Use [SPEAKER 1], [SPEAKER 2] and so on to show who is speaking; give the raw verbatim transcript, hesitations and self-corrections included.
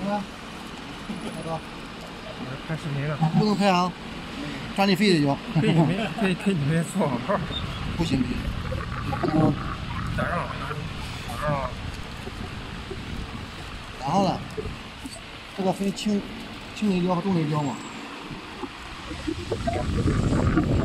[SPEAKER 1] 啊，大哥，
[SPEAKER 2] 拍视频了。
[SPEAKER 1] 不能拍啊，占你费的就。
[SPEAKER 2] 给你们给给你们做广告。
[SPEAKER 1] 不行不行。嗯。
[SPEAKER 2] 打上了，打上了。
[SPEAKER 1] 打上了。这个分轻轻雷雕和重雷雕嘛。